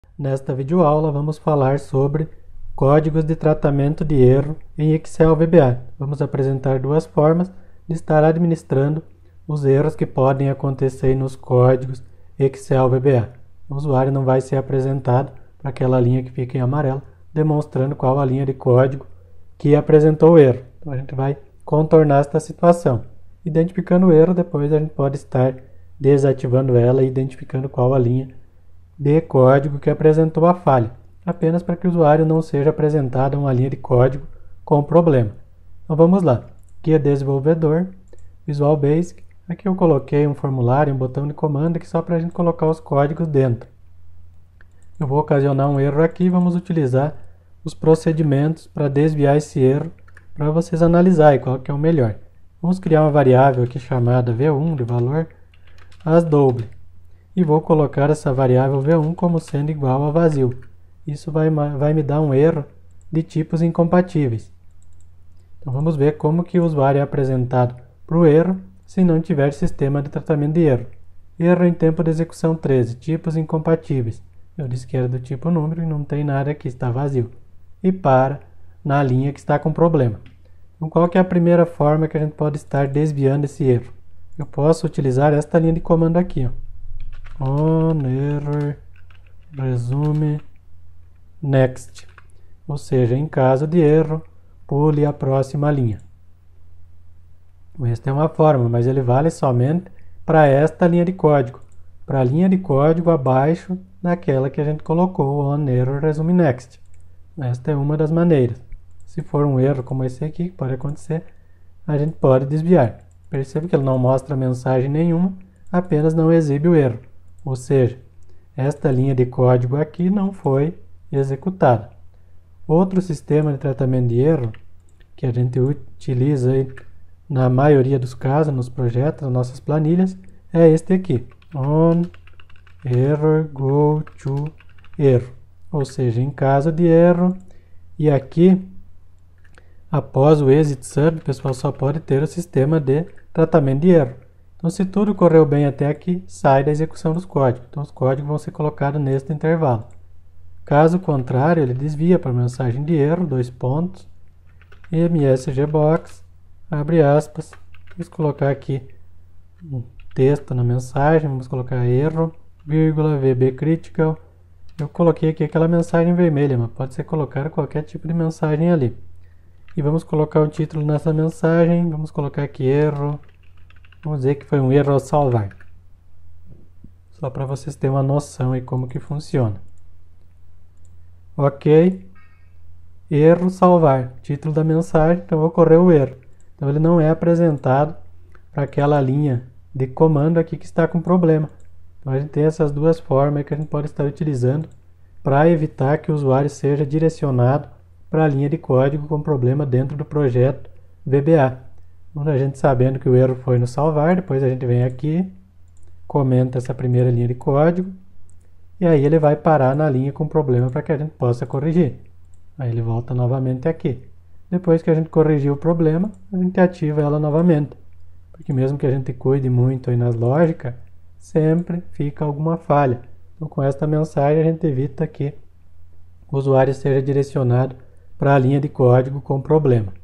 Nesta videoaula vamos falar sobre códigos de tratamento de erro em Excel VBA. Vamos apresentar duas formas de estar administrando os erros que podem acontecer nos códigos Excel VBA. O usuário não vai ser apresentado para aquela linha que fica em amarelo, demonstrando qual a linha de código que apresentou o erro. Então a gente vai contornar esta situação. Identificando o erro, depois a gente pode estar desativando ela e identificando qual a linha de código que apresentou a falha, apenas para que o usuário não seja apresentado uma linha de código com problema. Então vamos lá, aqui é desenvolvedor, Visual Basic, aqui eu coloquei um formulário, um botão de comando aqui só para a gente colocar os códigos dentro. Eu vou ocasionar um erro aqui, vamos utilizar os procedimentos para desviar esse erro, para vocês analisarem qual que é o melhor. Vamos criar uma variável aqui chamada v1 de valor asDouble. E vou colocar essa variável v1 como sendo igual a vazio. Isso vai me dar um erro de tipos incompatíveis. Então vamos ver como que o usuário é apresentado para o erro se não tiver sistema de tratamento de erro. Erro em tempo de execução 13, tipos incompatíveis. Eu disse que era do tipo número e não tem nada aqui, está vazio. E para na linha que está com problema. Então qual que é a primeira forma que a gente pode estar desviando esse erro? Eu posso utilizar esta linha de comando aqui, error resume next, ou seja, em caso de erro, pule a próxima linha. Esta é uma forma, mas ele vale somente para esta linha de código, para a linha de código abaixo daquela que a gente colocou, error resume next. Esta é uma das maneiras. Se for um erro como esse aqui, que pode acontecer, a gente pode desviar. Perceba que ele não mostra mensagem nenhuma, apenas não exibe o erro. Ou seja, esta linha de código aqui não foi executada. Outro sistema de tratamento de erro que a gente utiliza aí, na maioria dos casos, nos projetos, nas nossas planilhas, é este aqui. Error go to erro. Ou seja, em caso de erro, e aqui, após o exit sub, o pessoal só pode ter o sistema de tratamento de erro. Então, se tudo correu bem até aqui, sai da execução dos códigos. Então, os códigos vão ser colocados neste intervalo. Caso contrário, ele desvia para a mensagem de erro, msgbox, abre aspas, vamos colocar aqui um texto na mensagem, vamos colocar erro, vírgula, vbcritical. Eu coloquei aqui aquela mensagem vermelha, mas pode ser colocado qualquer tipo de mensagem ali. E vamos colocar o título nessa mensagem, vamos colocar aqui erro. Vamos dizer que foi um erro ao salvar. Só para vocês terem uma noção de como que funciona. Ok. Erro salvar. Título da mensagem, então ocorreu o erro. Então ele não é apresentado para aquela linha de comando aqui que está com problema. Então a gente tem essas duas formas que a gente pode estar utilizando para evitar que o usuário seja direcionado para a linha de código com problema dentro do projeto VBA. A gente sabendo que o erro foi no salvar, depois a gente vem aqui, comenta essa primeira linha de código, e aí ele vai parar na linha com problema para que a gente possa corrigir. Aí ele volta novamente aqui. Depois que a gente corrigiu o problema, a gente ativa ela novamente. Porque mesmo que a gente cuide muito aí nas lógicas, sempre fica alguma falha. Então com esta mensagem a gente evita que o usuário seja direcionado para a linha de código com problema.